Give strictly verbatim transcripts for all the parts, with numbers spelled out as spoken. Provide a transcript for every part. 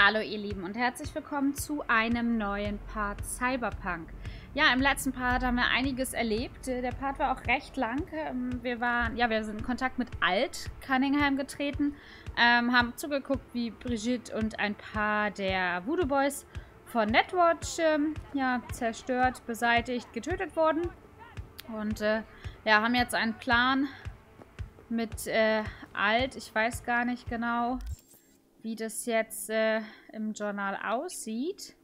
Hallo ihr Lieben und herzlich willkommen zu einem neuen Part Cyberpunk. Ja, im letzten Part haben wir einiges erlebt. Der Part war auch recht lang. Wir waren, ja, wir sind in Kontakt mit Alt Cunningham getreten, ähm, haben zugeguckt, wie Brigitte und ein paar der Voodoo Boys von Netwatch ähm, ja, zerstört, beseitigt, getötet wurden. Und äh, ja, haben jetzt einen Plan mit äh, Alt. Ich weiß gar nicht genau, wie das jetzt äh, im Journal aussieht.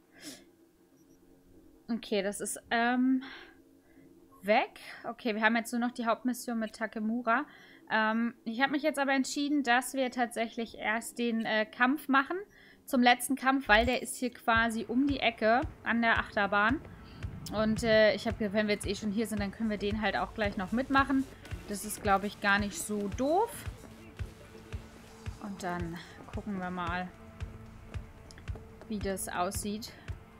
Okay, das ist ähm, weg. Okay, wir haben jetzt nur noch die Hauptmission mit Takemura. Ähm, ich habe mich jetzt aber entschieden, dass wir tatsächlich erst den äh, Kampf machen. Zum letzten Kampf, weil der ist hier quasi um die Ecke an der Achterbahn. Und äh, ich habe gedacht, wenn wir jetzt eh schon hier sind, dann können wir den halt auch gleich noch mitmachen. Das ist, glaube ich, gar nicht so doof. Und dann gucken wir mal, wie das aussieht.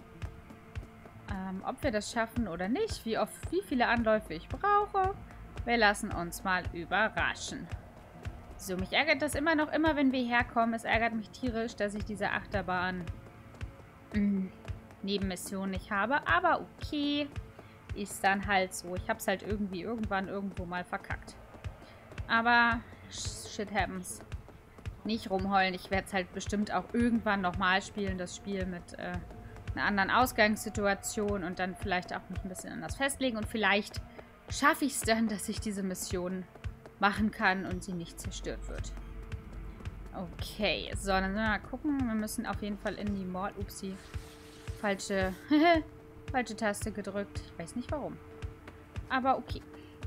Ähm, ob wir das schaffen oder nicht. Wie oft, wie viele Anläufe ich brauche. Wir lassen uns mal überraschen. So, mich ärgert das immer noch, immer wenn wir herkommen. Es ärgert mich tierisch, dass ich diese Achterbahn mh, Nebenmission nicht habe. Aber okay, ist dann halt so. Ich habe es halt irgendwie irgendwann irgendwo mal verkackt. Aber shit happens. Nicht rumheulen. Ich werde es halt bestimmt auch irgendwann nochmal spielen, das Spiel mit äh, einer anderen Ausgangssituation und dann vielleicht auch mich ein bisschen anders festlegen. Und vielleicht schaffe ich es dann, dass ich diese Mission machen kann und sie nicht zerstört wird. Okay, so, dann wir mal gucken. Wir müssen auf jeden Fall in die Mall... Upsi. Falsche... falsche Taste gedrückt. Ich weiß nicht warum. Aber okay.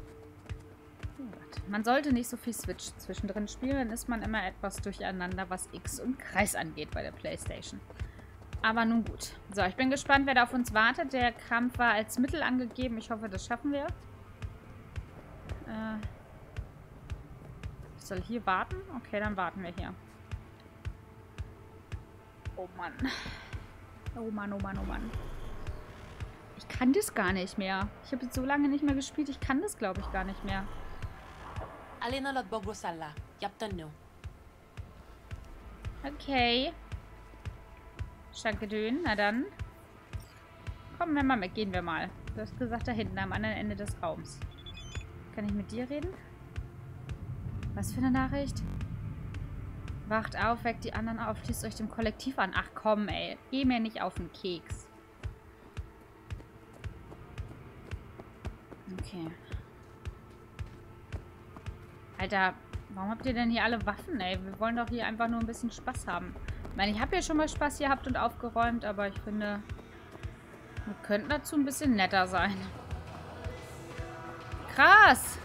Man sollte nicht so viel Switch zwischendrin spielen, dann ist man immer etwas durcheinander, was X und Kreis angeht bei der PlayStation. Aber nun gut. So, ich bin gespannt, wer da auf uns wartet. Der Kampf war als Mittel angegeben. Ich hoffe, das schaffen wir. Äh, ich soll hier warten? Okay, dann warten wir hier. Oh Mann. Oh Mann, oh Mann, oh Mann. Ich kann das gar nicht mehr. Ich habe jetzt so lange nicht mehr gespielt. Ich kann das, glaube ich, gar nicht mehr. Alina Lotbogosalla. Yaptanno. Okay. Schankedön, na dann. Kommen wir mal mit, gehen wir mal. Du hast gesagt, da hinten, am anderen Ende des Raums. Kann ich mit dir reden? Was für eine Nachricht? Wacht auf, weckt die anderen auf, schließt euch dem Kollektiv an. Ach komm, ey. Geh mir nicht auf den Keks. Okay. Alter, warum habt ihr denn hier alle Waffen, ey? Wir wollen doch hier einfach nur ein bisschen Spaß haben. Ich meine, ich habe ja schon mal Spaß gehabt und aufgeräumt, aber ich finde, wir könnten dazu ein bisschen netter sein. Krass!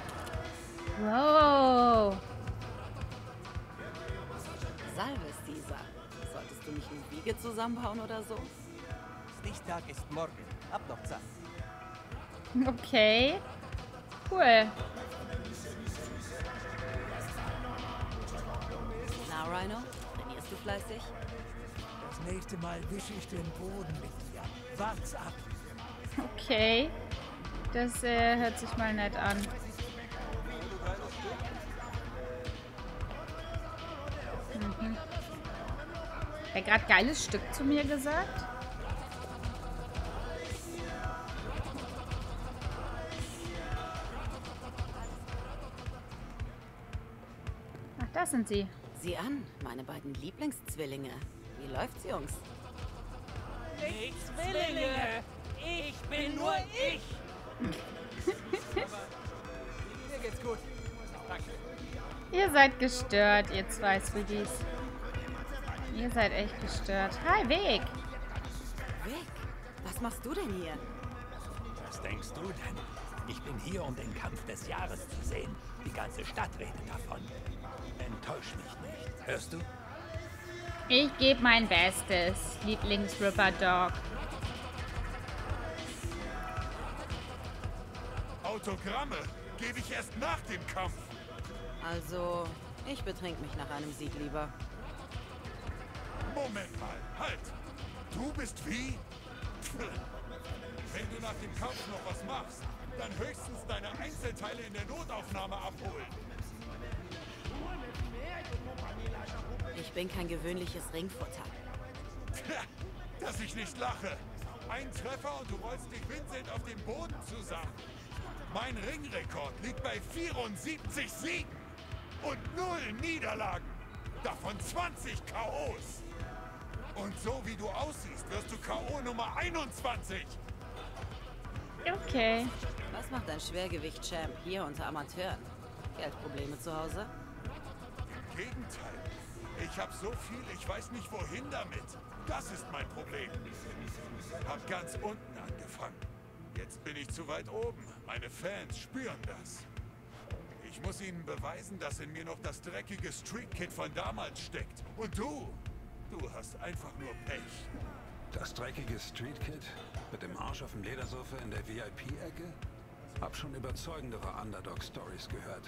Wow! Salves, dieser. Solltest du nicht eine Wiege zusammenbauen oder so? Stichtag ist morgen. Hab noch Zeit. Okay. Cool. Na, Rhino? Trainierst du fleißig? Das nächste Mal wische ich den Boden mit dir. Wart's ab. Okay. Das äh, hört sich mal nett an. Mhm. Hat er gerade geiles Stück zu mir gesagt? Ach, da sind sie. Sieh an, meine beiden Lieblingszwillinge. Wie läuft's, Jungs? Nicht Zwillinge! Ich bin nur ich! Mir geht's gut. Danke. Ihr seid gestört, ihr zwei Sweeties. Ihr seid echt gestört. Hi, Weg! Vic, was machst du denn hier? Was denkst du denn? Ich bin hier, um den Kampf des Jahres zu sehen. Die ganze Stadt redet davon. Enttäusch mich nicht. Hörst du? Ich gebe mein Bestes, Lieblings-Ripper-Dog. Autogramme gebe ich erst nach dem Kampf. Also, ich betrink mich nach einem Sieg lieber. Moment mal, halt! Du bist wie? Wenn du nach dem Kampf noch was machst, dann höchstens deine Einzelteile in der Notaufnahme abholen. Ich bin kein gewöhnliches Ringfutter. Dass ich nicht lache. Ein Treffer und du rollst dich Vincent auf dem Boden zusammen. Mein Ringrekord liegt bei vierundsiebzig Siegen und null Niederlagen. Davon zwanzig K Os. Und so wie du aussiehst, wirst du K O Nummer einundzwanzig. Okay. Was macht ein Schwergewicht-Champ hier unter Amateuren? Geldprobleme zu Hause? Im Gegenteil. Ich habe so viel, ich weiß nicht wohin damit. Das ist mein Problem. Hab ganz unten angefangen. Jetzt bin ich zu weit oben. Meine Fans spüren das. Ich muss ihnen beweisen, dass in mir noch das dreckige Street-Kid von damals steckt. Und du, du hast einfach nur Pech. Das dreckige Street-Kid? Mit dem Arsch auf dem Ledersofa in der V I P-Ecke? Hab schon überzeugendere Underdog-Stories gehört.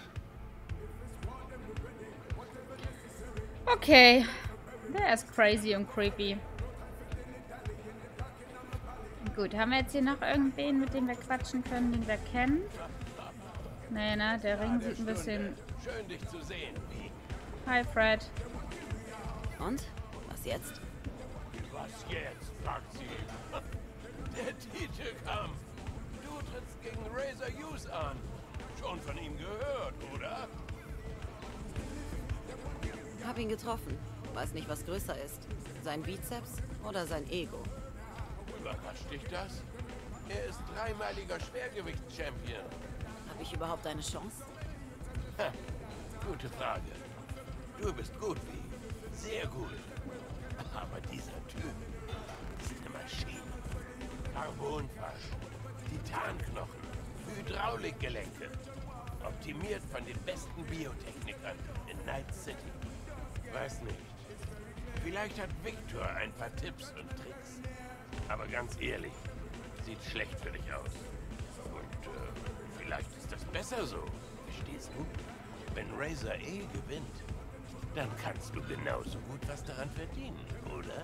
Okay. Der ist crazy und creepy. Gut, haben wir jetzt hier noch irgendwen, mit dem wir quatschen können, den wir kennen? Nee, ne? Der Ring sieht ein bisschen... Schön, dich zu sehen. Hi, Fred. Und? Was jetzt? Was jetzt? Fragt sie. Der Titelkampf. Du trittst gegen Razor Hughes an. Schon von ihm gehört, oder? Hab ihn getroffen. Weiß nicht, was größer ist. Sein Bizeps oder sein Ego. Überrascht dich das? Er ist dreimaliger Schwergewichts-Champion. Habe ich überhaupt eine Chance? Ha, gute Frage. Du bist gut, wie? Sehr gut. Aber dieser Typ ist eine Maschine. Carbonfasch, Titanknochen, Hydraulikgelenke. Optimiert von den besten Biotechnikern in Night City. Weiß nicht. Vielleicht hat Victor ein paar Tipps und Tricks. Aber ganz ehrlich, sieht schlecht für dich aus. Und äh, vielleicht ist das besser so. Verstehst du? Wenn Razor eh gewinnt, dann kannst du genauso gut was daran verdienen, oder?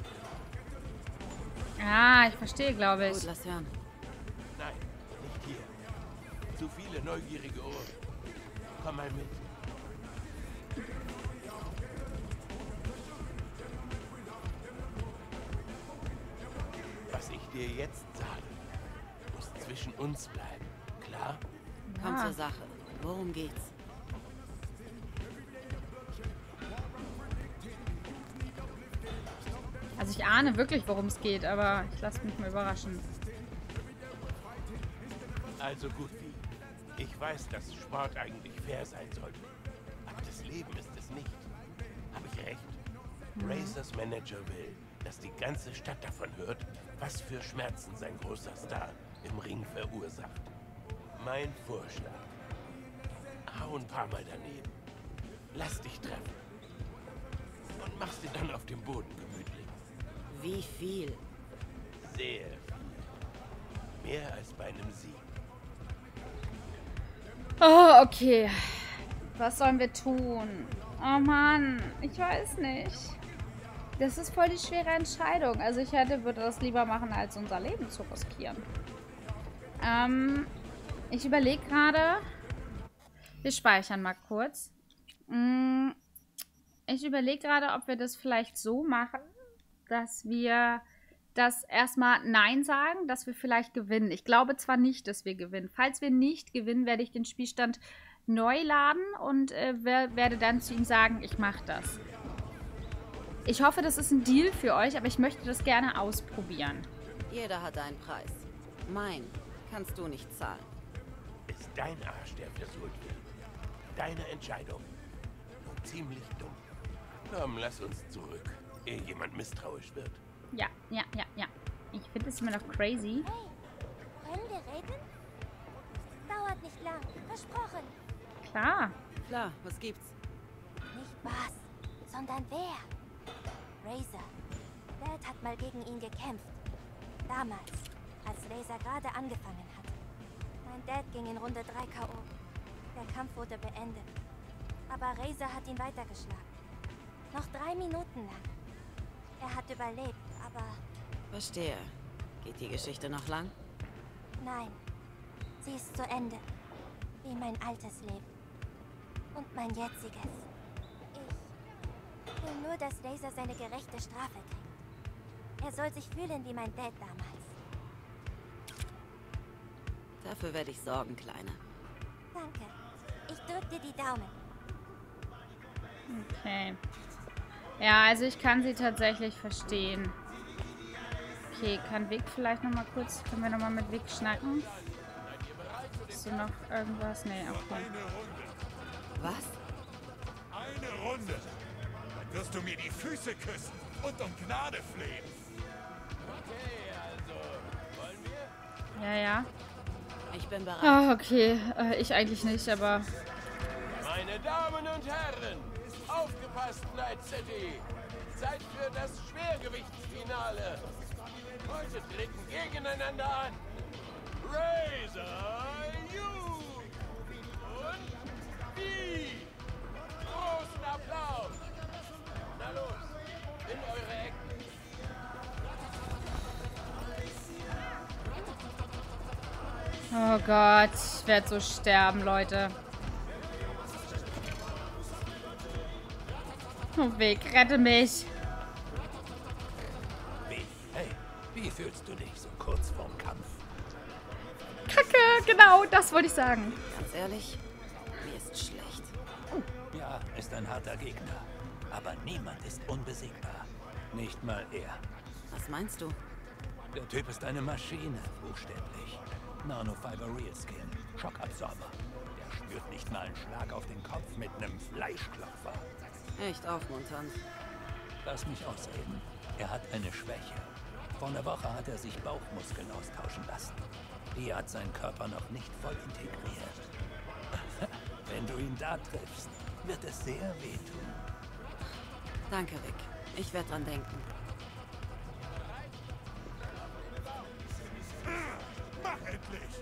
Ah, ich verstehe, glaube ich. Gut, lass hören. Nein, nicht hier. Zu viele neugierige Ohren. Komm mal mit. Was ich dir jetzt sage, muss zwischen uns bleiben. Klar? Komm Ja. zur Sache. Worum geht's? Also ich ahne wirklich, worum es geht, aber ich lasse mich mal überraschen. Also gut, wie. Ich weiß, dass Sport eigentlich fair sein sollte. Aber das Leben ist es nicht. Habe ich recht? Razors Manager will, dass die ganze Stadt davon hört, was für Schmerzen sein großer Star im Ring verursacht. Mein Vorschlag. Hau ein paar Mal daneben. Lass dich treffen. Und mach's dir dann auf dem Boden gemütlich. Wie viel? Sehr viel. Mehr als bei einem Sieg. Oh, okay. Was sollen wir tun? Oh Mann, ich weiß nicht. Das ist voll die schwere Entscheidung. Also ich hätte, würde das lieber machen, als unser Leben zu riskieren. Ähm, ich überlege gerade. Wir speichern mal kurz. Ich überlege gerade, ob wir das vielleicht so machen, dass wir das erstmal Nein sagen, dass wir vielleicht gewinnen. Ich glaube zwar nicht, dass wir gewinnen. Falls wir nicht gewinnen, werde ich den Spielstand neu laden und äh, werde dann zu ihm sagen, ich mache das. Ich hoffe, das ist ein Deal für euch, aber ich möchte das gerne ausprobieren. Jeder hat einen Preis. Mein kannst du nicht zahlen. Ist dein Arsch, der versohlt wird. Deine Entscheidung. Nur ziemlich dumm. Komm, lass uns zurück, ehe jemand misstrauisch wird. Ja, ja, ja, ja. Ich finde es immer noch crazy. Hey, können wir reden? Dauert nicht lang, versprochen. Klar. Klar, was gibt's? Nicht was, sondern wer. Razor. Dad hat mal gegen ihn gekämpft. Damals, als Razor gerade angefangen hat. Mein Dad ging in Runde drei K O. Der Kampf wurde beendet. Aber Razor hat ihn weitergeschlagen. Noch drei Minuten lang. Er hat überlebt, aber Verstehe. Geht die Geschichte noch lang? nein. Sie ist zu Ende. Wie mein altes Leben. Und mein jetziges. Ich will nur, dass Razor seine gerechte Strafe kriegt. Er soll sich fühlen wie mein Dad damals. Dafür werde ich sorgen, Kleine. Danke. Ich drück dir die Daumen. Okay. Ja, also ich kann sie tatsächlich verstehen. Okay, kann Vic vielleicht nochmal kurz... Können wir nochmal mit Vic schnacken? Ist hier noch irgendwas? Nee, okay. Eine Runde. Was? Eine Runde. Dann wirst du mir die Füße küssen und um Gnade flehen. Okay, also, wollen wir? Ja, ja. Ich bin bereit. Ah, okay. Äh, ich eigentlich nicht, aber... Meine Damen und Herren, aufgepasst, Night City! Zeit für das Schwergewichtsfinale. Heute treten gegeneinander an Razor Youth und wie. Großen Applaus! Na los, in eure Ecken. Oh Gott, ich werde so sterben, Leute. Oh, Weg, rette mich. Wie? Hey, wie fühlst du dich so kurz vorm Kampf? Kacke, genau, das wollte ich sagen. Ganz ehrlich, mir ist schlecht. Ja, ist ein harter Gegner. Aber niemand ist unbesiegbar. Nicht mal er. Was meinst du? Der Typ ist eine Maschine, buchstäblich. Nanofiber Real Skin, Schockabsorber. Der spürt nicht mal einen Schlag auf den Kopf mit einem Fleischklopfer. Echt aufmunternd. Lass mich ausreden. Er hat eine Schwäche. Vor einer Woche hat er sich Bauchmuskeln austauschen lassen. Die hat sein Körper noch nicht voll integriert. Wenn du ihn da triffst, wird es sehr wehtun. Danke, Vic. Ich werde dran denken. Mach endlich!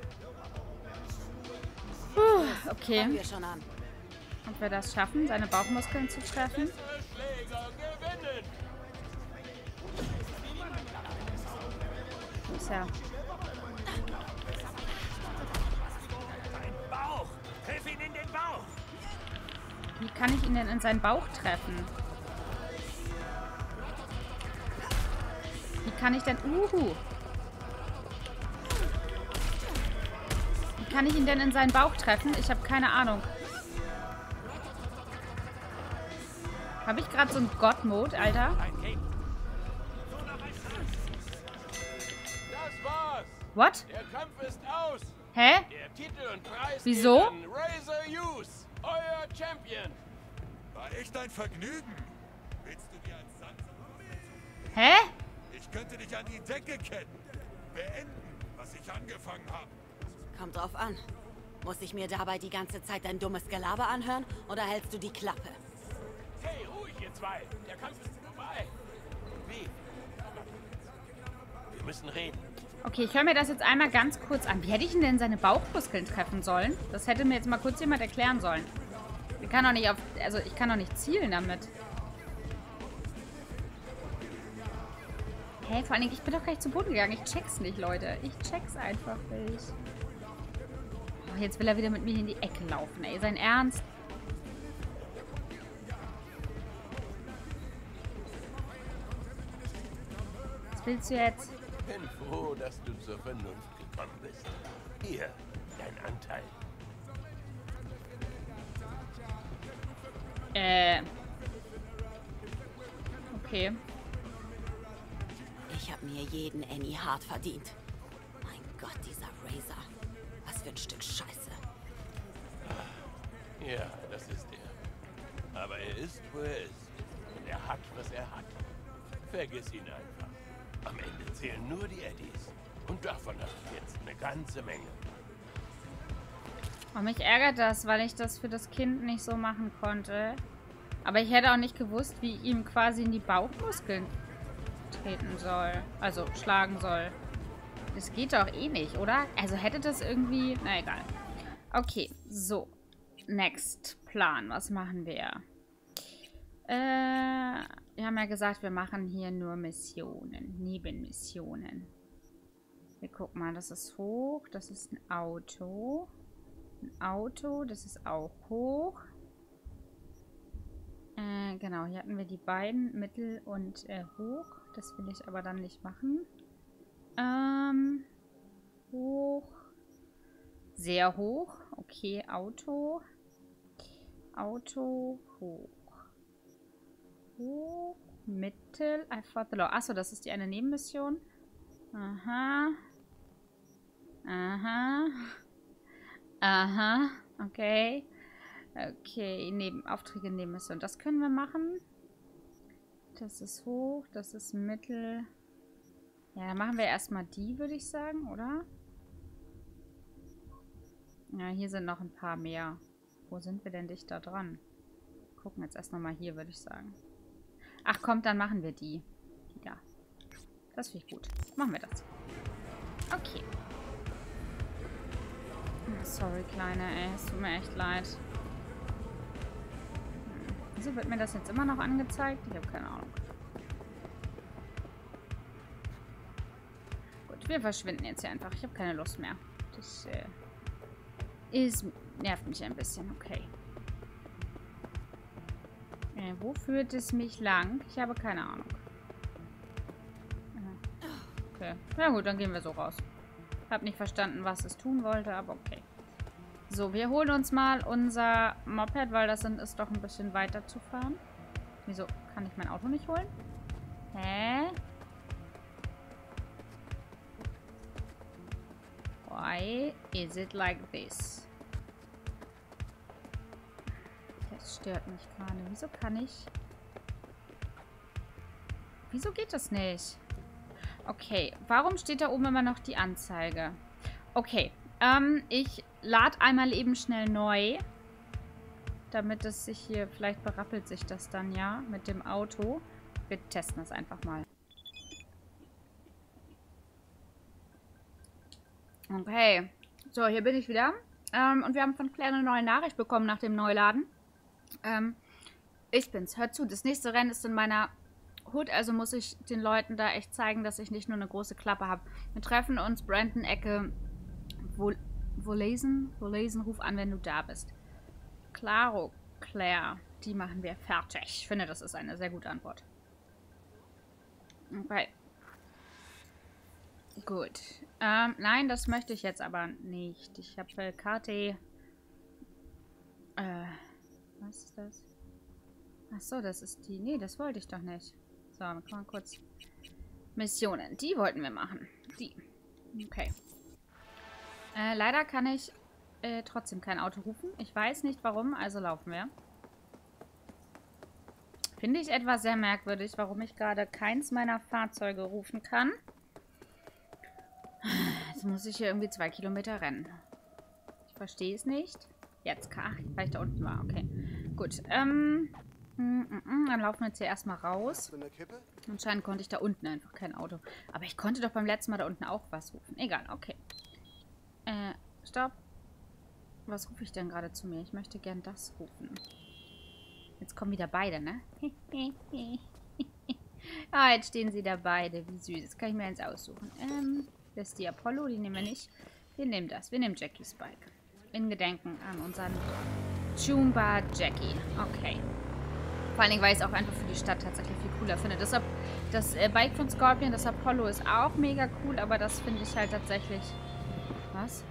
Puh, okay. Fangen wir schon an. Ob wir das schaffen, seine Bauchmuskeln zu treffen? Bessere Schläger gewinnen! Ist ja... Ein Bauch! Triff ihn in den Bauch! Wie kann ich ihn denn in seinen Bauch treffen? Wie kann ich denn... Uhu! Wie kann ich ihn denn in seinen Bauch treffen? Ich habe keine Ahnung. Habe ich gerade so einen God-Mode, Alter? Das war's! What? Der Kampf ist aus! Hä? Der Titel und Preis Wieso? geht an Razor Youth, euer Champion! War echt ein Vergnügen. Willst du dir als Sand... Hä? Ich könnte dich an die Decke ketten. Beenden, was ich angefangen habe. Kommt drauf an. Muss ich mir dabei die ganze Zeit dein dummes Gelaber anhören oder hältst du die Klappe? Hey, ruhig, ihr zwei! Der Kampf ist vorbei! Wie? Wir müssen reden. Okay, ich höre mir das jetzt einmal ganz kurz an. Wie hätte ich ihn denn seine Bauchmuskeln treffen sollen? Das hätte mir jetzt mal kurz jemand erklären sollen. Ich kann doch nicht auf... Also, ich kann doch nicht zielen damit. Hä, vor allen Dingen, ich bin doch gleich zu Boden gegangen. Ich check's nicht, Leute. Ich check's einfach nicht. Oh, jetzt will er wieder mit mir in die Ecke laufen, ey. Sein Ernst? Was willst du jetzt? Bin froh, dass du zur Vernunft gekommen bist. Hier, dein Anteil. Äh. Okay. Ich habe mir jeden Annie hart verdient. Mein Gott, dieser Razor. Was für ein Stück Scheiße. Ja, das ist er. Aber er ist, wo er ist. Und er hat, was er hat. Vergiss ihn einfach. Am Ende zählen nur die Eddies. Und davon hast du jetzt eine ganze Menge. Oh, mich ärgert das, weil ich das für das Kind nicht so machen konnte. Aber ich hätte auch nicht gewusst, wie ich ihm quasi in die Bauchmuskeln treten soll. Also schlagen soll. Das geht doch eh nicht, oder? Also hätte das irgendwie... Na egal. Okay, so. Next Plan. Was machen wir? Äh, wir haben ja gesagt, wir machen hier nur Missionen. Nebenmissionen. Wir gucken mal, das ist hoch. Das ist ein Auto. Ein Auto, das ist auch hoch. Äh, genau, hier hatten wir die beiden, mittel und äh, hoch. Das will ich aber dann nicht machen. Ähm, hoch. Sehr hoch. Okay, Auto. Auto, hoch. Hoch, mittel. I fought the law. Achso, das ist die eine Nebenmission. Aha. Aha. Aha. Okay. Okay, neben Aufträge, Nebenmission. Das können wir machen. Das ist hoch, das ist mittel. Ja, dann machen wir erstmal die, würde ich sagen, oder? Ja, hier sind noch ein paar mehr. Wo sind wir denn dicht da dran? Gucken jetzt erst nochmal hier, würde ich sagen. Ach, kommt, dann machen wir die. Die da. Das finde ich gut. Machen wir das. Okay. Oh, sorry, Kleine, ey. Es tut mir echt leid. Hm. Wieso wird mir das jetzt immer noch angezeigt? Ich habe keine Ahnung. Gut, wir verschwinden jetzt hier einfach. Ich habe keine Lust mehr. Das äh, ist, nervt mich ein bisschen. Okay. Äh, wo führt es mich lang? Ich habe keine Ahnung. Okay. Na gut, dann gehen wir so raus. Hab nicht verstanden, was es tun wollte, aber okay. So, wir holen uns mal unser Moped, weil das sind, ist doch ein bisschen weiter zu fahren. Wieso kann ich mein Auto nicht holen? Hä? Why is it like this? Das stört mich gerade. Wieso kann ich... Wieso geht das nicht? Okay, warum steht da oben immer noch die Anzeige? Okay, ähm, ich lade einmal eben schnell neu, damit es sich hier, vielleicht berappelt sich das dann ja mit dem Auto. Wir testen das einfach mal. Okay, so, hier bin ich wieder. Ähm, und wir haben von Claire eine neue Nachricht bekommen nach dem Neuladen. Ähm, ich bin's, hört zu, das nächste Rennen ist in meiner... Hut, also muss ich den Leuten da echt zeigen, dass ich nicht nur eine große Klappe habe. Wir treffen uns, Brandon Ecke, wo, wo lesen? Wo lesen, ruf an, wenn du da bist. Claro, Claire, die machen wir fertig. Ich finde, das ist eine sehr gute Antwort. Okay. Gut. Ähm, nein, das möchte ich jetzt aber nicht. Ich habe K T. Äh, was ist das? Achso, das ist die... Nee, das wollte ich doch nicht. So, dann kann man kurz... Missionen. Die wollten wir machen. Die. Okay. Äh, leider kann ich äh, trotzdem kein Auto rufen. Ich weiß nicht warum, also laufen wir. Finde ich etwas sehr merkwürdig, warum ich gerade keins meiner Fahrzeuge rufen kann. Jetzt muss ich hier irgendwie zwei Kilometer rennen. Ich verstehe es nicht. Jetzt, ach, weil ich da unten war. Okay. Gut. Ähm... Dann laufen wir jetzt hier erstmal raus. Anscheinend konnte ich da unten einfach kein Auto. Aber ich konnte doch beim letzten Mal da unten auch was rufen. Egal, okay. Äh, stopp. Was rufe ich denn gerade zu mir? Ich möchte gern das rufen. Jetzt kommen wieder beide, ne? Ah, jetzt stehen sie da beide. Wie süß. Das kann ich mir jetzt aussuchen. Ähm, das ist die Apollo. Die nehmen wir nicht. Wir nehmen das. Wir nehmen Jackies Bike. In Gedenken an unseren Chumba Jackie. Okay. Vor allen Dingen, weil ich es auch einfach für die Stadt tatsächlich viel cooler finde. Deshalb, das äh, Bike von Scorpion, das Apollo ist auch mega cool, aber das finde ich halt tatsächlich... Was?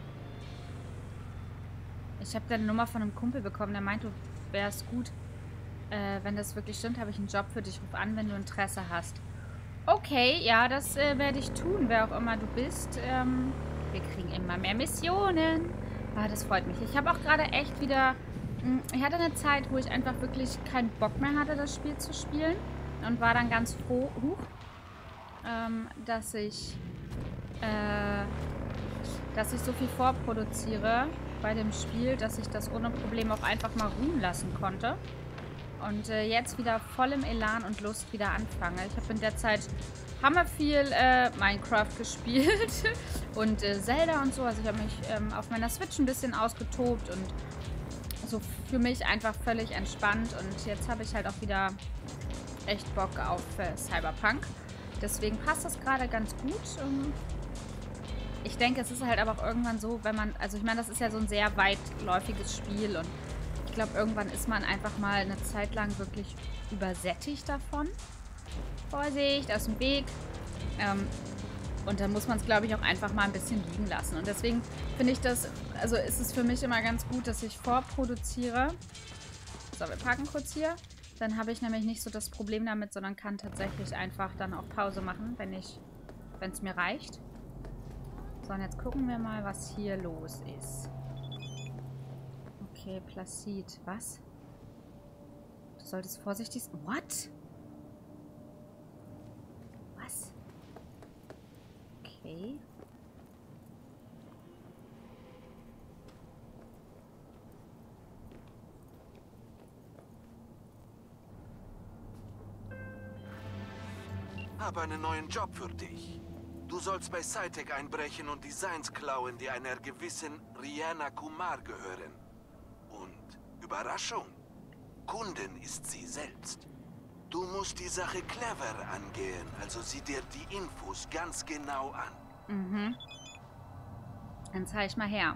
Ich habe da eine Nummer von einem Kumpel bekommen, der meinte, wäre es gut, äh, wenn das wirklich stimmt, habe ich einen Job für dich. Ruf an, wenn du Interesse hast. Okay, ja, das äh, werde ich tun, wer auch immer du bist. Ähm, wir kriegen immer mehr Missionen. Ah, das freut mich. Ich habe auch gerade echt wieder... Ich hatte eine Zeit, wo ich einfach wirklich keinen Bock mehr hatte, das Spiel zu spielen. Und war dann ganz froh, huch, ähm, dass ich äh, dass ich so viel vorproduziere bei dem Spiel, dass ich das ohne Probleme auch einfach mal ruhen lassen konnte. Und äh, jetzt wieder voll im Elan und Lust wieder anfange. Ich habe in der Zeit hammer viel äh, Minecraft gespielt und äh, Zelda und so. Also ich habe mich ähm, auf meiner Switch ein bisschen ausgetobt und so für mich einfach völlig entspannt. Und jetzt habe ich halt auch wieder echt Bock auf äh, Cyberpunk. Deswegen passt das gerade ganz gut. Ähm, ich denke, es ist halt aber auch irgendwann so, wenn man, also ich meine, das ist ja so ein sehr weitläufiges Spiel und ich glaube, irgendwann ist man einfach mal eine Zeit lang wirklich übersättigt davon. Vorsicht, aus dem Weg. Ähm, und dann muss man es, glaube ich, auch einfach mal ein bisschen liegen lassen. Und deswegen finde ich das, also ist es für mich immer ganz gut, dass ich vorproduziere. So, wir packen kurz hier. Dann habe ich nämlich nicht so das Problem damit, sondern kann tatsächlich einfach dann auch Pause machen, wenn ich, wenn es mir reicht. So, und jetzt gucken wir mal, was hier los ist. Okay, Placid. Was? Du solltest vorsichtig... What? Was? Okay. Habe einen neuen Job für dich. Du sollst bei Cytec einbrechen und Designs klauen, die einer gewissen Rihanna Kumar gehören. Und Überraschung, Kundin ist sie selbst. Du musst die Sache clever angehen, also sieh dir die Infos ganz genau an. Mhm. Dann zeig ich mal her.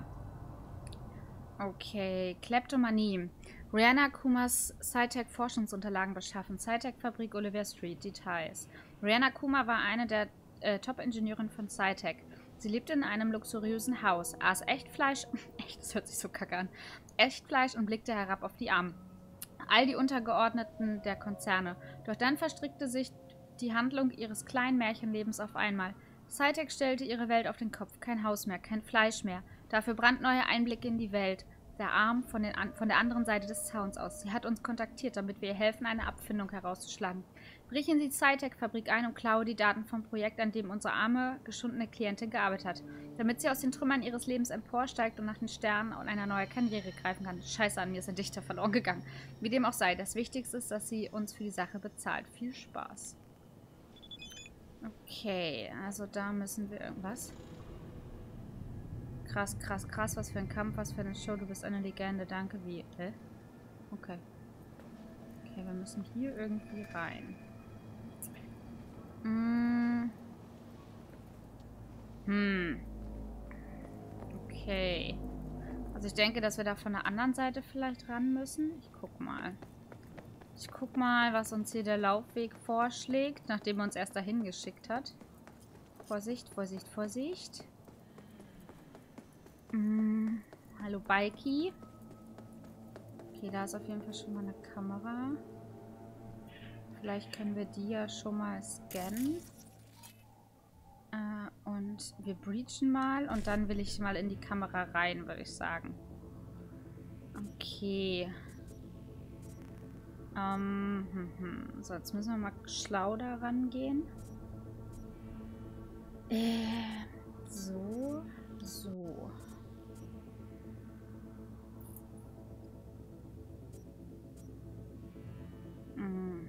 Okay, Kleptomanie. Rihanna Kumars Cytec Forschungsunterlagen beschaffen. Cytec Fabrik Oliver Street. Details. Rihanna Kumar war eine der äh, Top-Ingenieurin von Cytec. Sie lebte in einem luxuriösen Haus, aß Echtfleisch, echt, das hört sich so kacke an, Echtfleisch und blickte herab auf die Armen. All die Untergeordneten der Konzerne. Doch dann verstrickte sich die Handlung ihres kleinen Märchenlebens auf einmal. Cytec stellte ihre Welt auf den Kopf. Kein Haus mehr, kein Fleisch mehr. Dafür brandneue Einblicke in die Welt. Der Arm von, den an von der anderen Seite des Zauns aus. Sie hat uns kontaktiert, damit wir ihr helfen, eine Abfindung herauszuschlagen. Brechen Sie Cytec-Fabrik ein und klaue die Daten vom Projekt, an dem unsere arme, geschundene Klientin gearbeitet hat. Damit sie aus den Trümmern ihres Lebens emporsteigt und nach den Sternen und einer neuen Karriere greifen kann. Scheiße, an mir ist ein Dichter verloren gegangen. Wie dem auch sei, das Wichtigste ist, dass sie uns für die Sache bezahlt. Viel Spaß. Okay, also da müssen wir irgendwas... Krass, krass, krass. Was für ein Kampf, was für eine Show. Du bist eine Legende. Danke, wie... Hä? Okay. Okay, wir müssen hier irgendwie rein. Hm. Hm. Okay. Also ich denke, dass wir da von der anderen Seite vielleicht ran müssen. Ich guck mal. Ich guck mal, was uns hier der Laufweg vorschlägt, nachdem er uns erst dahin geschickt hat. Vorsicht, Vorsicht, Vorsicht. Hm. Hallo, Bikey. Okay, da ist auf jeden Fall schon mal eine Kamera. Vielleicht können wir die ja schon mal scannen. Äh, und wir breachen mal. Und dann will ich mal in die Kamera rein, würde ich sagen. Okay. Ähm, hm, hm. So, jetzt müssen wir mal schlau da rangehen. Äh, so, so. Hm.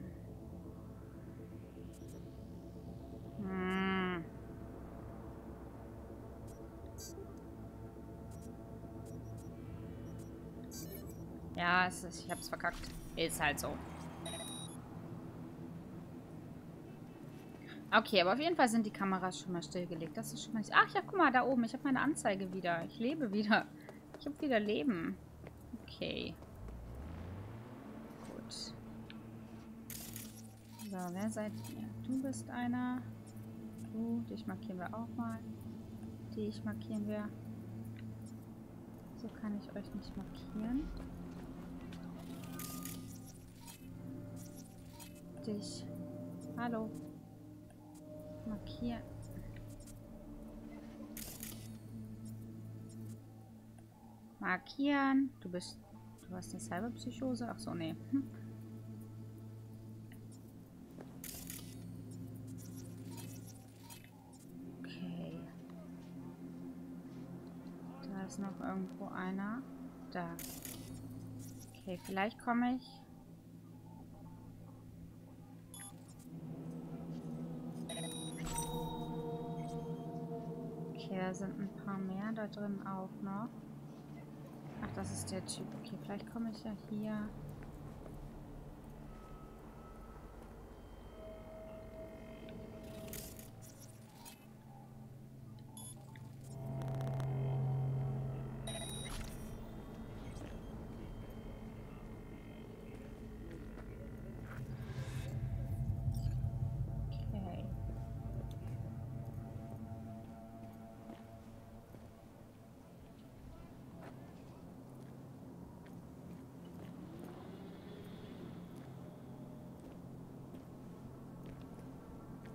Hm. Ja, es ist, ich hab's verkackt. Ist halt so. Okay, aber auf jeden Fall sind die Kameras schon mal stillgelegt. Das ist schon mal... Ach ja, guck mal, da oben. Ich habe meine Anzeige wieder. Ich lebe wieder. Ich habe wieder Leben. Okay. Gut. So, wer seid ihr? Du bist einer. Du, dich markieren wir auch mal. Dich markieren wir. So kann ich euch nicht markieren. Dich. Hallo. Markieren. Markieren. Du bist... Du hast eine Cyberpsychose? Ach so, nee. Hm. Okay. Da ist noch irgendwo einer. Da. Okay, vielleicht komme ich... Okay, da sind ein paar mehr da drin auch noch. Ach, das ist der Typ. Okay, vielleicht komme ich ja hier.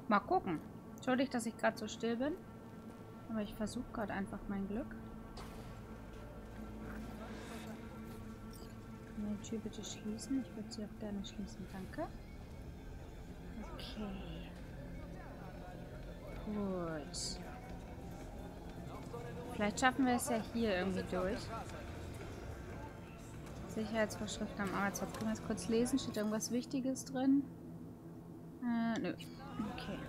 Mal gucken. Entschuldigt, dass ich gerade so still bin. Aber ich versuche gerade einfach mein Glück. Kann man die Tür bitte schließen? Ich würde sie auch gerne schließen. Danke. Okay. Gut. Vielleicht schaffen wir es ja hier irgendwie durch. Sicherheitsvorschriften am Arbeitsplatz. Können wir das kurz lesen? Steht irgendwas Wichtiges drin? Äh, nö. Okay.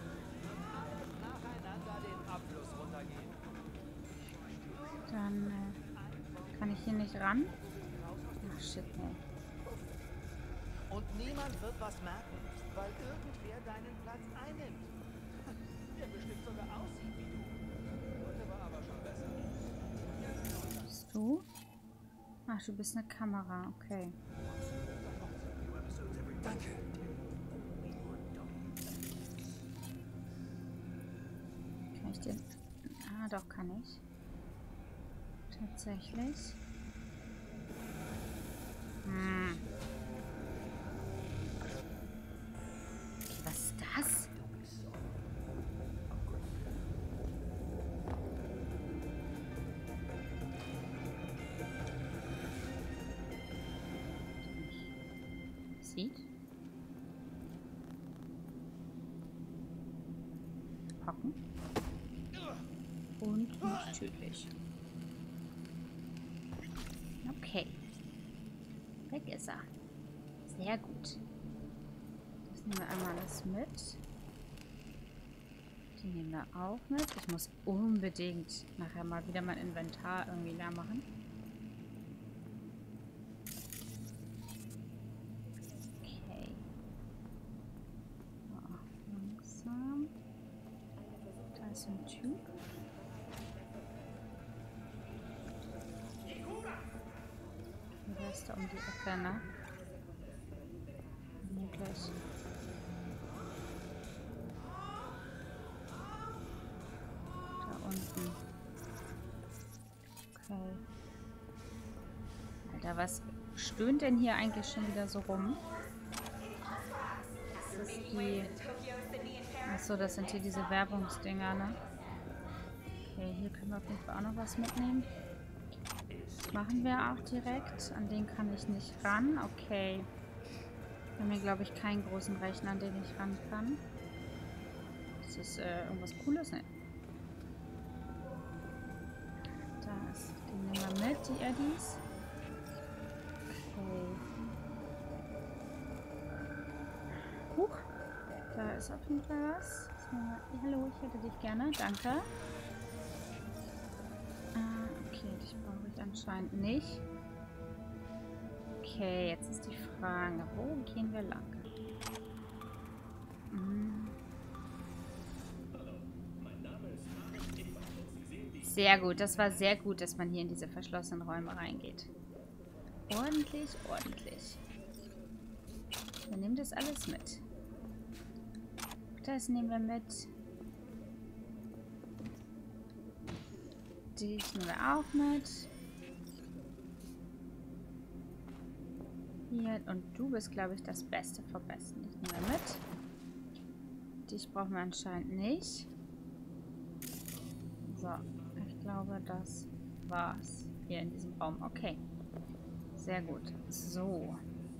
Dann äh, kann ich hier nicht ran. Ach, shit, ne. Und niemand wird was merken, weil irgendwer deinen Platz einnimmt. Der bestimmt sogar aussieht wie du. Heute war aber schon besser. Bist du? Ach, du bist eine Kamera, okay. Danke. Kann ich den... Ah, doch, kann ich. Tatsächlich. Hm. Okay, was ist das? Sieht. Packen. Und nicht tödlich. Okay. Weg ist er. Sehr gut. Das nehmen wir einmal alles mit. Die nehmen wir auch mit. Ich muss unbedingt nachher mal wieder mein Inventar irgendwie leer machen. Okay. So, langsam. Da ist ein Typ. Da um die Ecke, ne? Möglich. Da unten. Okay. Alter, was stöhnt denn hier eigentlich schon wieder so rum? Das ist die... Achso, das sind hier diese Werbungsdinger, ne? Okay, hier können wir auf jeden Fall auch noch was mitnehmen. Machen wir auch direkt. An den kann ich nicht ran. Okay. Wir haben hier, glaube ich, keinen großen Rechner, an den ich ran kann. Ist das äh, irgendwas Cooles? Ne. Da ist. Den nehmen wir mit, die Eddies. Okay. Huch. Da ist auf jeden Fall was. Hallo, ich hätte dich gerne. Danke. Okay, dich brauche ich anscheinend nicht. Okay, jetzt ist die Frage, wo gehen wir lang? Hm. Sehr gut, das war sehr gut, dass man hier in diese verschlossenen Räume reingeht. Ordentlich, ordentlich. Wir nehmen das alles mit. Das nehmen wir mit. Dich nehmen wir auch mit. Hier, und du bist, glaube ich, das Beste vom Besten. Dich nehmen wir mit. Dich brauchen wir anscheinend nicht. So, ich glaube, das war's hier in diesem Raum. Okay. Sehr gut. So.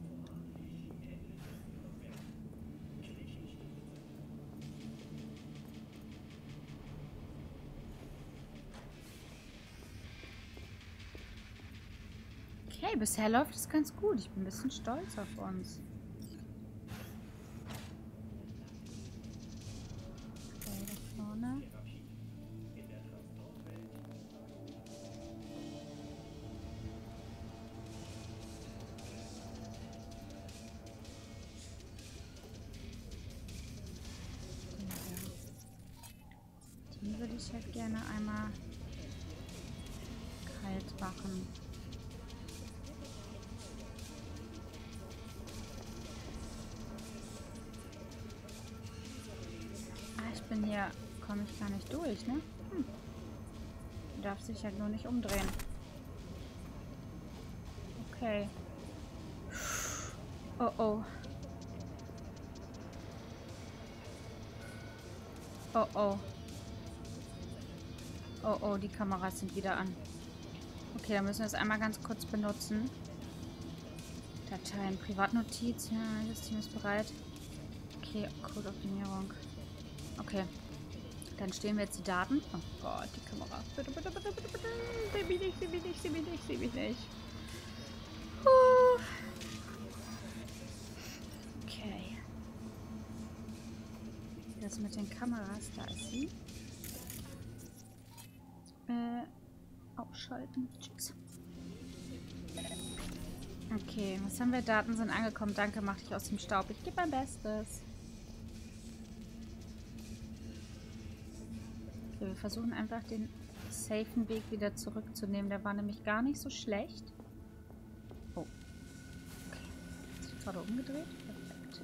Okay, bisher läuft es ganz gut. Ich bin ein bisschen stolz auf uns. Okay, da vorne. Die würde ich halt gerne einmal kalt machen. Bin hier, komme ich gar nicht durch, ne? Hm. Du darfst dich halt nur nicht umdrehen. Okay. Oh oh. Oh, oh. Oh, oh, die Kameras sind wieder an. Okay, dann müssen wir es einmal ganz kurz benutzen. Dateien, Privatnotiz. Ja, das Team ist bereit. Okay, Codeoptimierung. Okay. Dann stehen wir jetzt die Daten. Oh Gott, die Kamera. Bitte, bitte, bitte, bitte, bitte. Seh mich nicht, seh mich nicht, seh mich nicht, seh mich nicht. Huh. Okay. Das mit den Kameras, da ist sie. Äh, ausschalten. Tschüss. Okay, was haben wir? Daten sind angekommen. Danke, mach dich aus dem Staub. Ich gebe mein Bestes. Okay, wir versuchen einfach den safen Weg wieder zurückzunehmen. Der war nämlich gar nicht so schlecht. Oh. Okay. Ist die gerade umgedreht? Perfekt.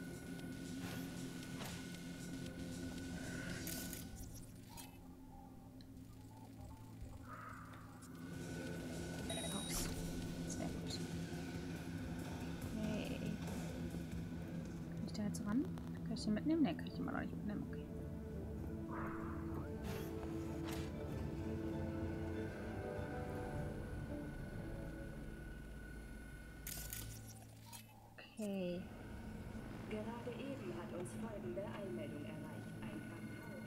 Aus. Sehr gut. Okay. Kann ich da jetzt ran? Kann ich den mitnehmen? Ne, kann ich den mal noch nicht mitnehmen. Okay. Okay. Gerade eben hat uns folgende Einmeldung erreicht. Ein Kakao.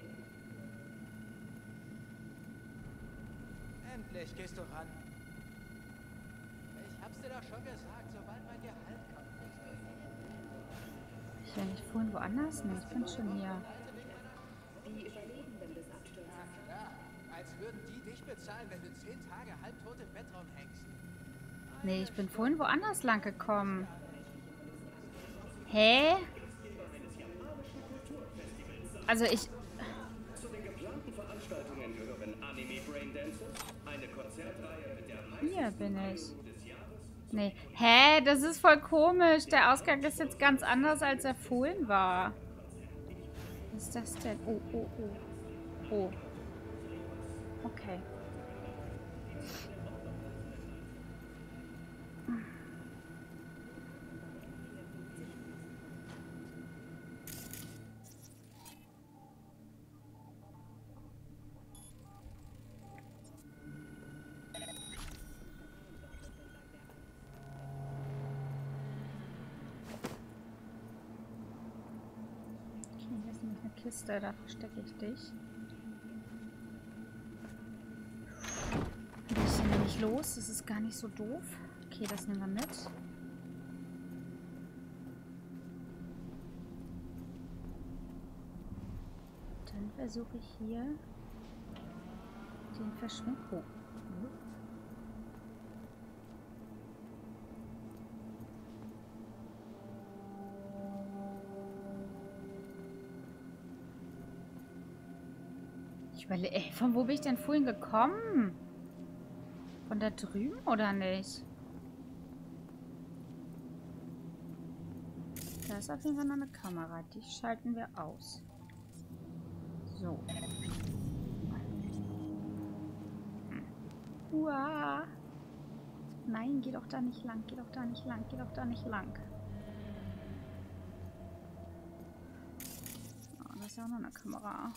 Endlich gehst du ran. Ich hab's dir doch schon gesagt, sobald mein Gehalt kommt. Ich war nicht vorhin woanders? Ne, ich bin schon hier. Die Überlebenden des Absturzes. Ja, als würden die dich bezahlen, wenn du zehn Tage halbtot im Bett rumhängst. Nee, ich bin vorhin woanders lang gekommen. Hä? Also ich... Zu den geplanten Veranstaltungen gehören Anime Brain Dancers, eine Konzertreihe mit der meisten Hier bin ich. des Jahres. Nee. Hä? Das ist voll komisch. Der Ausgang ist jetzt ganz anders, als er vorhin war. Was ist das denn? Oh, oh, oh. Oh. Okay. Kiste, da verstecke ich dich. Ein bisschen wenig los, das ist gar nicht so doof. Okay, das nehmen wir mit. Dann versuche ich hier den Verschwind... Oh. Ich überlege, ey, von wo bin ich denn vorhin gekommen? Von da drüben oder nicht? Da ist auf jeden Fall noch eine Kamera. Die schalten wir aus. So. Hm. Uah. Nein, geh doch da nicht lang. Geh doch da nicht lang. Geh doch da nicht lang. Oh, da ist ja auch noch eine Kamera.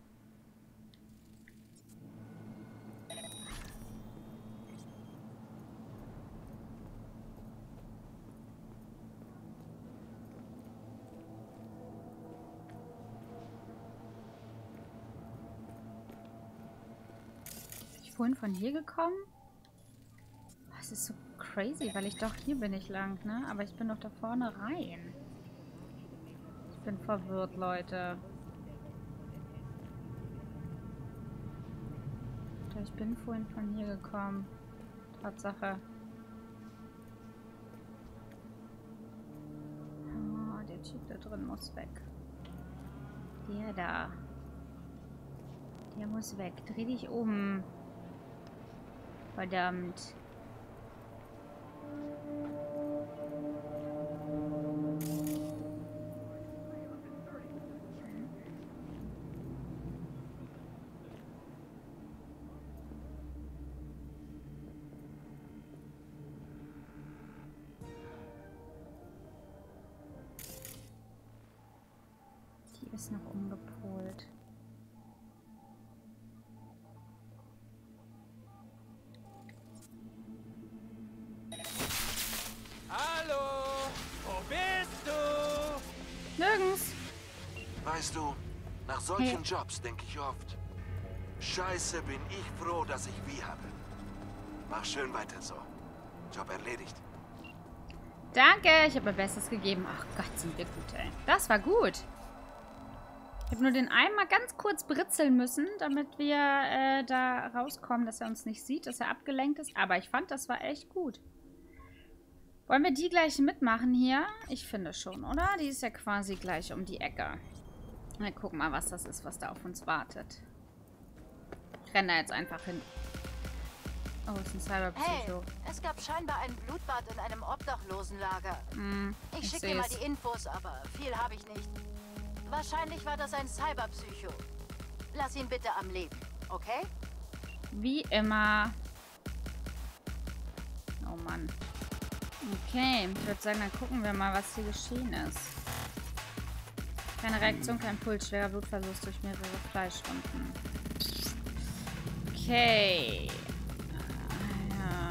Vorhin von hier gekommen? Das ist so crazy, weil ich doch hier bin ich lang, ne? Aber ich bin doch da vorne rein. Ich bin verwirrt, Leute. Ich bin vorhin von hier gekommen. Tatsache. Oh, der Typ da drin muss weg. Der da. Der muss weg. Dreh dich um. Verdammt. Die ist noch umgepolt. Nach solchen Jobs denke ich oft, Scheiße, bin ich froh, dass ich wie habe. Mach schön weiter so. Job erledigt. Danke, ich habe mein Bestes gegeben. Ach Gott, sind wir gut, ey. Das war gut. Ich habe nur den einmal ganz kurz britzeln müssen, damit wir äh, da rauskommen, dass er uns nicht sieht, dass er abgelenkt ist. Aber ich fand, das war echt gut. Wollen wir die gleich mitmachen hier? Ich finde schon, oder? Die ist ja quasi gleich um die Ecke. Na, gucken mal, was das ist, was da auf uns wartet. Ich renne da jetzt einfach hin. Oh, ist ein Cyberpsycho. Hey, es gab scheinbar ein Blutbad in einem Obdachlosenlager. Mm, ich ich schicke dir mal seh's. die Infos, aber viel habe ich nicht. Wahrscheinlich war das ein Cyberpsycho. Lass ihn bitte am Leben, okay? Wie immer. Oh Mann. Okay, ich würde sagen, dann gucken wir mal, was hier geschehen ist. Keine Reaktion, kein Puls, schwerer Blutverlust durch mehrere Fleischwunden. Okay. Ah, ja.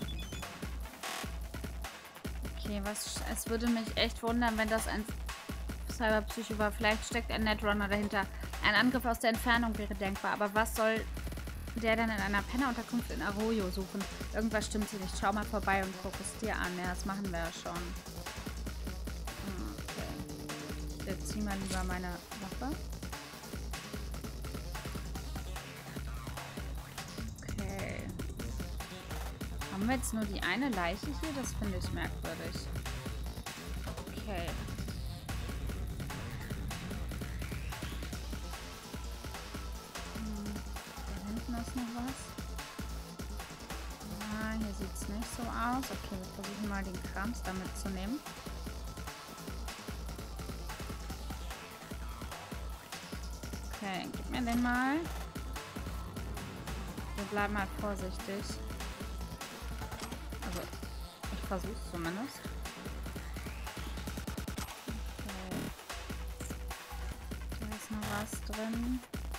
Okay, was... Es würde mich echt wundern, wenn das ein Cyberpsycho war. Vielleicht steckt ein Netrunner dahinter. Ein Angriff aus der Entfernung wäre denkbar. Aber was soll der dann in einer Pennerunterkunft in Arroyo suchen? Irgendwas stimmt hier nicht. Schau mal vorbei und guck es dir an. Ja, das machen wir ja schon. Okay. Jetzt zieh mal lieber meine Waffe. Okay. Haben wir jetzt nur die eine Leiche hier? Das finde ich merkwürdig. Okay. Noch was? Ah, hier sieht es nicht so aus. Okay, wir versuchen mal den Krams damit zu nehmen. Okay, gib mir den mal. Wir bleiben mal vorsichtig. Also, ich versuche es zumindest. Okay. Da ist noch was drin.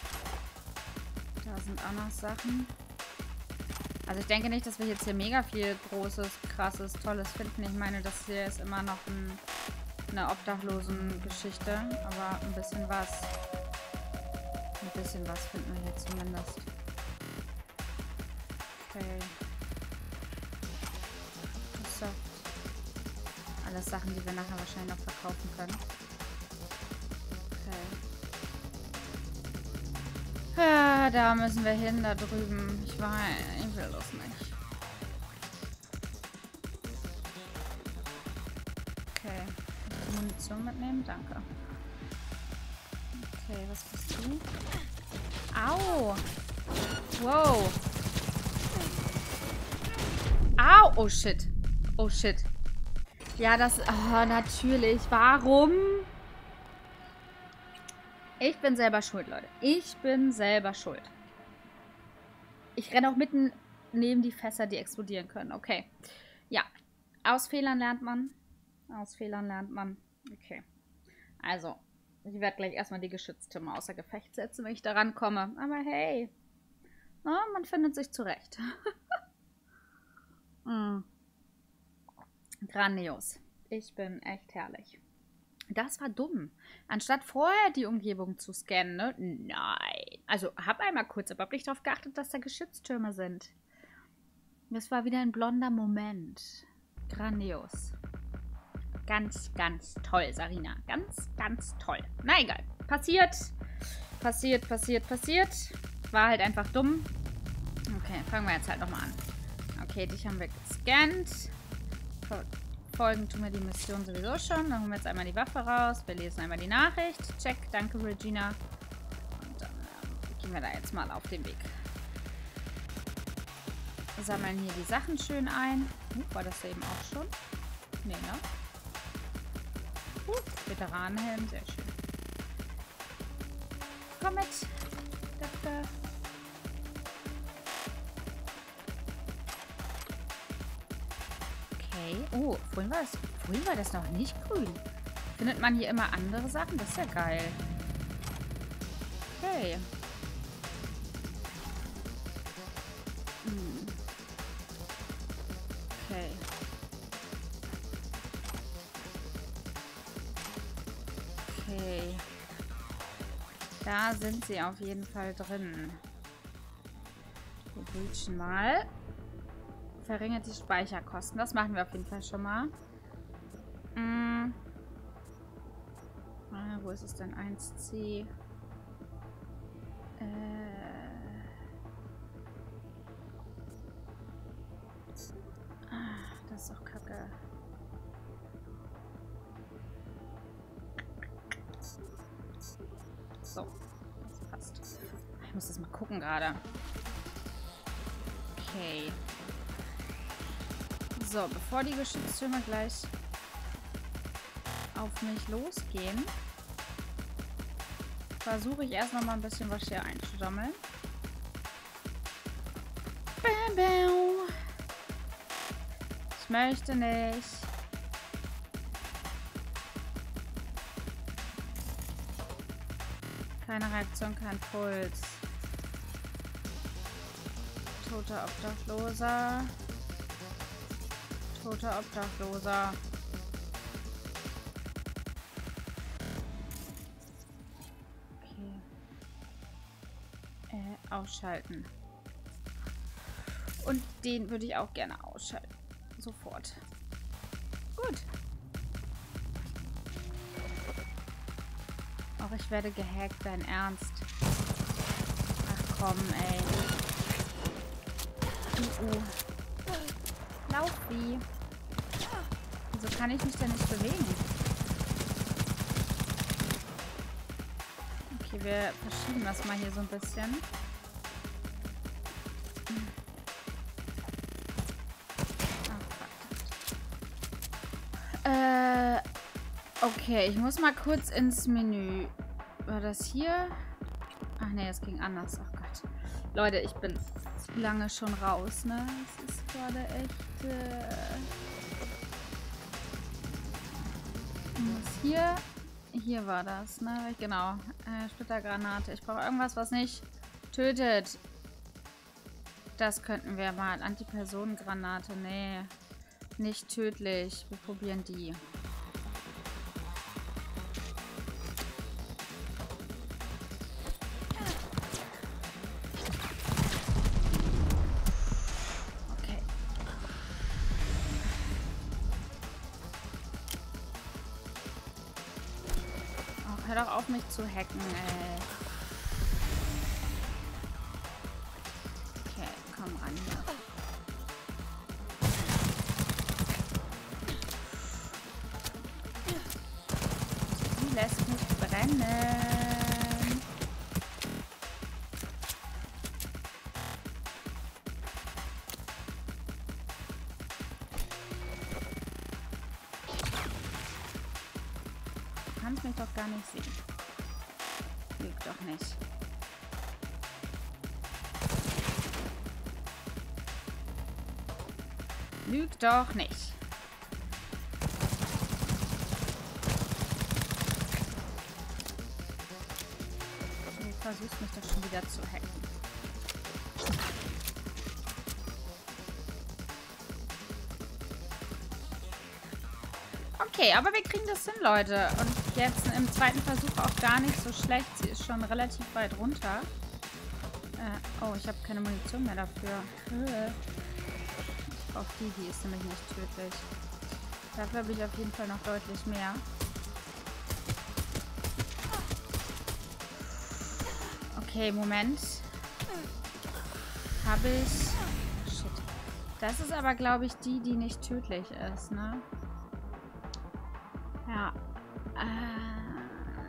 Da sind auch noch Sachen. Also ich denke nicht, dass wir jetzt hier mega viel Großes, Krasses, Tolles finden. Ich meine, das hier ist immer noch ein, eine Obdachlosen-Geschichte. Aber ein bisschen was. Ein bisschen was finden wir hier zumindest. Okay. So. Alles Sachen, die wir nachher wahrscheinlich noch verkaufen können. Ja, da müssen wir hin, da drüben. Ich weiß, ich will das nicht. Okay. Munition mitnehmen, danke. Okay, was bist du? Au! Wow! Au! Oh shit. Oh shit. Ja, das... Oh, natürlich. Warum? Ich bin selber schuld, Leute. Ich bin selber schuld. Ich renne auch mitten neben die Fässer, die explodieren können. Okay. Ja. Aus Fehlern lernt man. Aus Fehlern lernt man. Okay. Also, ich werde gleich erstmal die Geschütztürme außer Gefecht setzen, wenn ich da rankomme. Aber hey. Na, man findet sich zurecht. mm. Grandios. Ich bin echt herrlich. Das war dumm. Anstatt vorher die Umgebung zu scannen, ne? Nein. Also, hab einmal kurz überhaupt nicht darauf geachtet, dass da Geschütztürme sind. Das war wieder ein blonder Moment. Grandios. Ganz, ganz toll, Sarina. Ganz, ganz toll. Na egal. Passiert. Passiert, passiert, passiert. War halt einfach dumm. Okay, fangen wir jetzt halt nochmal an. Okay, dich haben wir gescannt. Folgen tun wir die Mission sowieso schon. Dann holen wir jetzt einmal die Waffe raus. Wir lesen einmal die Nachricht. Check, danke Regina. Und dann ähm, gehen wir da jetzt mal auf den Weg. Wir sammeln hier die Sachen schön ein. Uh, war das eben auch schon? Nee, ne? Uh, Veteranenhelm, sehr schön. Komm mit. Danke. Okay. Oh, vorhin war, das, vorhin war das noch nicht grün. Findet man hier immer andere Sachen? Das ist ja geil. Okay. Hm. Okay. Okay. Da Da sind sie auf jeden Fall drin. Wir breachen mal. Verringert die Speicherkosten. Das machen wir auf jeden Fall schon mal. Hm. Ah, wo ist es denn? eins C. Äh. Ah, das ist doch kacke. So, das passt. Ich muss das mal gucken gerade. Okay. So, bevor die Geschütztürme gleich auf mich losgehen, versuche ich erst noch mal ein bisschen was hier einzusammeln. Bam, bam. Ich möchte nicht. Keine Reaktion, kein Puls. Toter Obdachloser. Toter Obdachloser. Okay. Äh, ausschalten. Und den würde ich auch gerne ausschalten. Sofort. Gut. Auch ich werde gehackt, dein Ernst. Ach komm, ey. Uh, uh. Lauf wie. Wieso kann ich mich denn nicht bewegen? Okay, wir verschieben das mal hier so ein bisschen. Äh, okay, ich muss mal kurz ins Menü. War das hier? Ach nee, es ging anders. Ach Gott. Leute, ich bin zu lange schon raus, ne? Es ist gerade echt... Äh muss hier... Hier war das, ne? Genau. Äh, Splittergranate. Ich brauche irgendwas, was nicht tötet. Das könnten wir mal. Antipersonengranate. Nee. Nicht tödlich. Wir probieren die. Okay. Oh, hör doch auf, mich zu hacken, ey. Okay, komm ran hier. Lässt mich brennen. Du kannst mich doch gar nicht sehen. Lügt doch nicht. Lügt doch nicht. Du versuchst mich doch schon wieder zu hacken. Okay, aber wir kriegen das hin, Leute. Und jetzt im zweiten Versuch auch gar nicht so schlecht. Sie ist schon relativ weit runter. Äh, oh, ich habe keine Munition mehr dafür. Ich brauche die, die ist nämlich nicht tödlich. Dafür habe ich auf jeden Fall noch deutlich mehr. Okay, Moment. Habe ich... Shit. Das ist aber, glaube ich, die, die nicht tödlich ist, ne? Ja. Äh...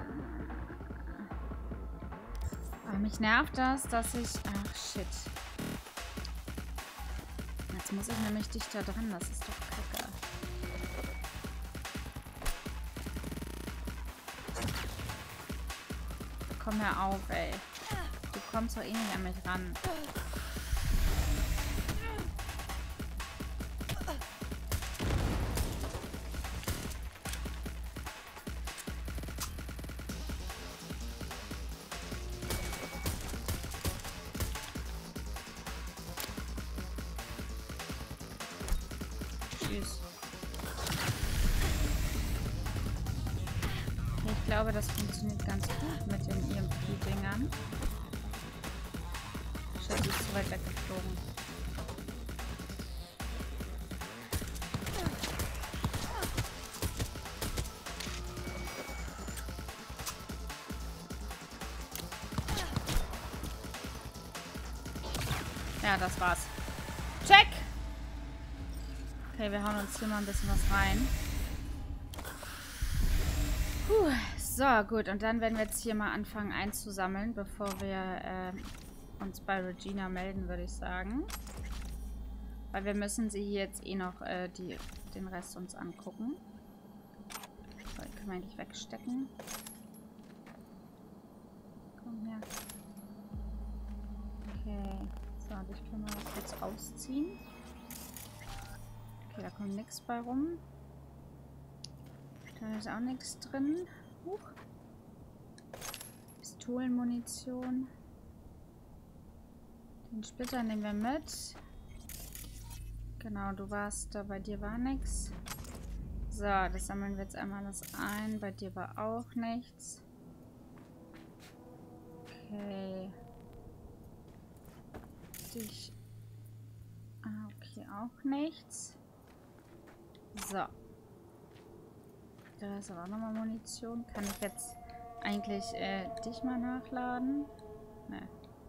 Aber mich nervt das, dass ich... Ach, shit. Jetzt muss ich nämlich dichter dran. Das ist doch kacke. Komm her auf, ey. Du kommst doch eh nicht an mich ran. Tschüss. Ich glaube, das funktioniert ganz gut mit den E M P-Dingern. Scheiße, ist zu weit weggeflogen. Ja, das war's. Check! Okay, wir hauen uns hier mal ein bisschen was rein. Puh, so, gut. Und dann werden wir jetzt hier mal anfangen einzusammeln, bevor wir äh, uns bei Regina melden, würde ich sagen. Weil wir müssen sie hier jetzt eh noch äh, die, den Rest uns angucken. So, die können wir eigentlich wegstecken. Komm her. Okay. So, und ich kann mal das jetzt ausziehen. Okay, da kommt nichts bei rum. Da ist auch nichts drin. Huch. Pistolenmunition. Den Splitter nehmen wir mit. Genau, du warst da, bei dir war nichts. So, das sammeln wir jetzt einmal alles ein. Bei dir war auch nichts. Okay. Dich. Ah, okay, auch nichts. So. Da ist aber auch nochmal Munition. Kann ich jetzt eigentlich äh, dich mal nachladen? Ne.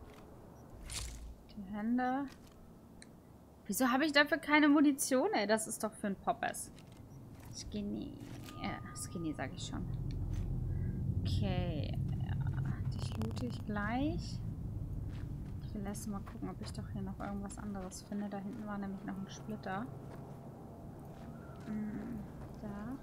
Die Hände. Wieso habe ich dafür keine Munition, ey? Das ist doch für ein Poppers. Skinny. Ja, Skinny sage ich schon. Okay. Ja, dich loote ich gleich. Ich will erst mal gucken, ob ich doch hier noch irgendwas anderes finde. Da hinten war nämlich noch ein Splitter. Hm, da.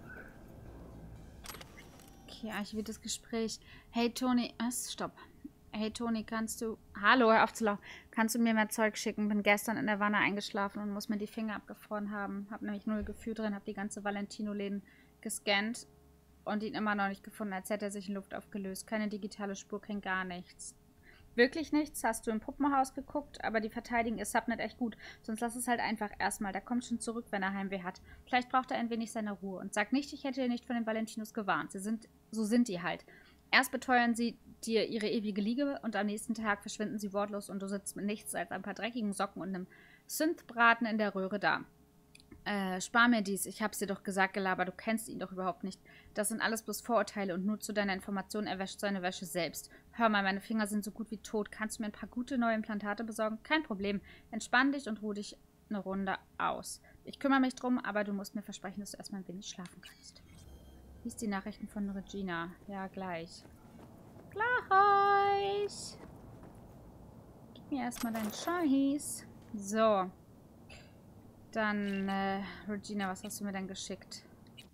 Okay, archiviertes Gespräch. Hey Toni, was? Stopp. Hey Toni, kannst du... Hallo, hör auf zu laufen. Kannst du mir mehr Zeug schicken? Bin gestern in der Wanne eingeschlafen und muss mir die Finger abgefroren haben. Hab nämlich null Gefühl drin, hab die ganze Valentino-Läden gescannt und ihn immer noch nicht gefunden, als hätte er sich in Luft aufgelöst. Keine digitale Spur, kein gar nichts. Wirklich nichts? Hast du im Puppenhaus geguckt? Aber die Verteidigung ist Subnet echt gut. Sonst lass es halt einfach erstmal. Der kommt schon zurück, wenn er Heimweh hat. Vielleicht braucht er ein wenig seine Ruhe. Und sag nicht, ich hätte dir nicht von den Valentinos gewarnt. Sie sind, so sind die halt. Erst beteuern sie dir ihre ewige Liebe und am nächsten Tag verschwinden sie wortlos und du sitzt mit nichts als ein paar dreckigen Socken und einem Synthbraten in der Röhre da. Äh, spar mir dies. Ich hab's dir doch gesagt, Gelaber. Du kennst ihn doch überhaupt nicht. Das sind alles bloß Vorurteile und nur zu deiner Information, er wäscht seine Wäsche selbst. Hör mal, meine Finger sind so gut wie tot. Kannst du mir ein paar gute neue Implantate besorgen? Kein Problem. Entspann dich und ruh dich eine Runde aus. Ich kümmere mich drum, aber du musst mir versprechen, dass du erstmal ein wenig schlafen kannst. Lies die Nachrichten von Regina. Ja, gleich. Gleich. Gib mir erstmal deinen Scheiß. So. Dann, äh, Regina, was hast du mir denn geschickt?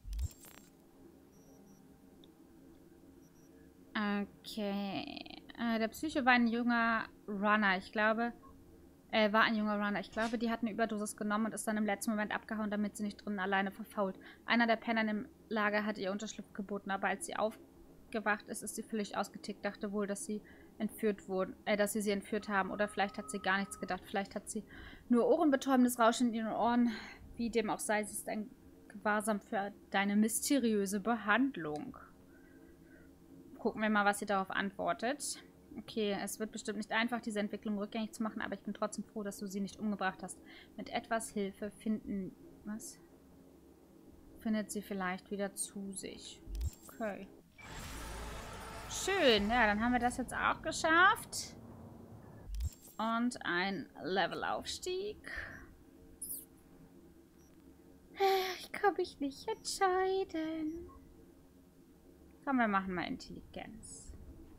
Okay. Äh, der Psycho war ein junger Runner. Ich glaube, äh, war ein junger Runner. Ich glaube, die hat eine Überdosis genommen und ist dann im letzten Moment abgehauen, damit sie nicht drinnen alleine verfault. Einer der Penner im Lager hat ihr Unterschlupf geboten, aber als sie aufgewacht ist, ist sie völlig ausgetickt. Dachte wohl, dass sie entführt wurden, äh, dass sie sie entführt haben. Oder vielleicht hat sie gar nichts gedacht. Vielleicht hat sie nur ohrenbetäubendes Rauschen in ihren Ohren. Wie dem auch sei, sie ist ein Gewahrsam für deine mysteriöse Behandlung. Gucken wir mal, was sie darauf antwortet. Okay, es wird bestimmt nicht einfach, diese Entwicklung rückgängig zu machen, aber ich bin trotzdem froh, dass du sie nicht umgebracht hast. Mit etwas Hilfe finden... Was? Findet sie vielleicht wieder zu sich. Okay. Schön. Ja, dann haben wir das jetzt auch geschafft. Und ein Levelaufstieg. Ich kann mich nicht entscheiden. Komm, wir machen mal Intelligenz.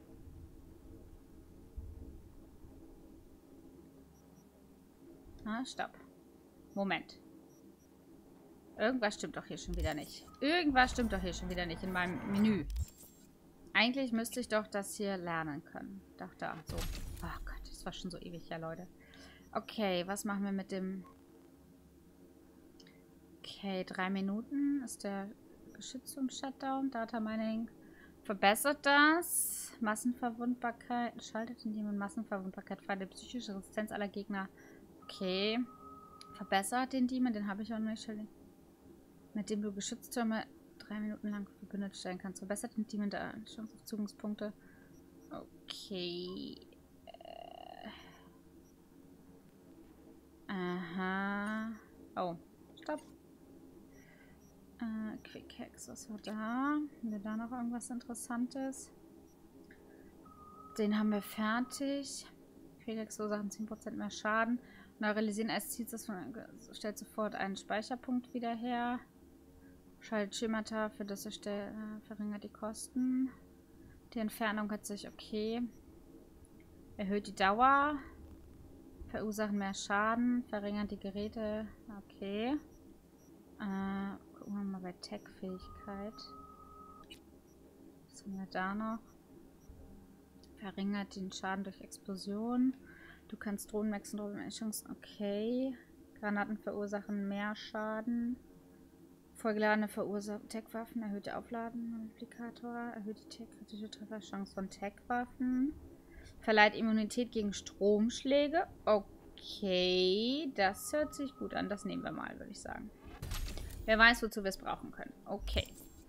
Ah, stopp. Moment. Irgendwas stimmt doch hier schon wieder nicht. Irgendwas stimmt doch hier schon wieder nicht in meinem Menü. Eigentlich müsste ich doch das hier lernen können. Doch, da. So. Oh Gott, das war schon so ewig, ja, Leute. Okay, was machen wir mit dem... Okay, drei Minuten ist der Geschützung-Shutdown. Data Mining verbessert das. Massenverwundbarkeit. Schaltet in dem Massenverwundbarkeit frei. Die psychische Resistenz aller Gegner. Okay. Verbessert den Demon. Den habe ich auch nicht. Mit dem du Geschütztürme drei Minuten lang verbündet stellen kannst. Verbessert den Team in der Chance auf Zugangspunkte. Okay. Äh. Aha. Oh, stopp. Äh, Quick Hacks, was war da? Haben wir da noch irgendwas Interessantes? Den haben wir fertig. Quick Hacks verursachen zehn Prozent mehr Schaden. Neuralisieren als Ziel, das stellt sofort einen Speicherpunkt wieder her. Schaltet Schemata, für das erstellt, äh, verringert die Kosten. Die Entfernung hat sich okay. Erhöht die Dauer. Verursachen mehr Schaden. Verringert die Geräte. Okay. Äh, gucken wir mal bei Tech-Fähigkeit. Was haben wir da noch? Verringert den Schaden durch Explosion. Du kannst Drohnen maxen, Drohnen-Chancen. Okay. Granaten verursachen mehr Schaden. Vollgeladene verursachen Tech-Waffen. Erhöhte Aufladen-Multiplikator. Erhöhte kritische Trefferchance von Tech-Waffen. Verleiht Immunität gegen Stromschläge. Okay. Das hört sich gut an. Das nehmen wir mal, würde ich sagen. Wer weiß, wozu wir es brauchen können. Okay.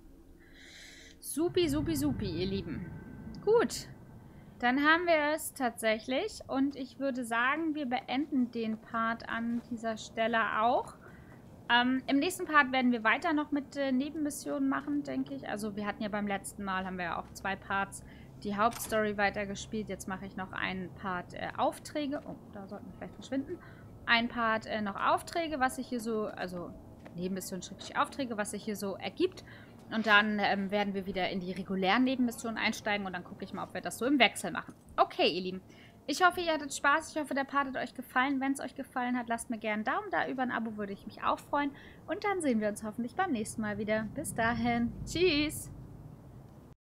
Supi, supi, supi, ihr Lieben. Gut. Dann haben wir es tatsächlich. Und ich würde sagen, wir beenden den Part an dieser Stelle auch. Ähm, im nächsten Part werden wir weiter noch mit äh, Nebenmissionen machen, denke ich. Also wir hatten ja beim letzten Mal, haben wir ja auch zwei Parts die Hauptstory weitergespielt. Jetzt mache ich noch einen Part äh, Aufträge. Oh, da sollten wir vielleicht verschwinden. Ein Part äh, noch Aufträge, was sich hier so, also Nebenmissionen, schriftliche Aufträge, was sich hier so ergibt. Und dann ähm, werden wir wieder in die regulären Nebenmissionen einsteigen und dann gucke ich mal, ob wir das so im Wechsel machen. Okay, ihr Lieben. Ich hoffe, ihr hattet Spaß. Ich hoffe, der Part hat euch gefallen. Wenn es euch gefallen hat, lasst mir gerne einen Daumen da. Über ein Abo würde ich mich auch freuen. Und dann sehen wir uns hoffentlich beim nächsten Mal wieder. Bis dahin. Tschüss.